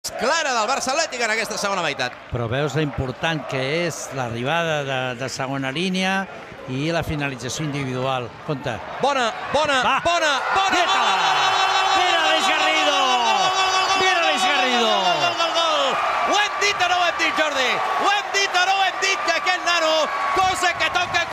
Clara del Barça Atlètic en aquesta segona meitat. Però veus l'important que és l'arribada de segona línia i la finalització individual. Compte. Bona! Mira Aleix Garrido! Mira Aleix Garrido! Ho hem dit o no ho hem dit, Jordi? Ho hem dit o no ho hem dit, que aquest nano, cosa que toca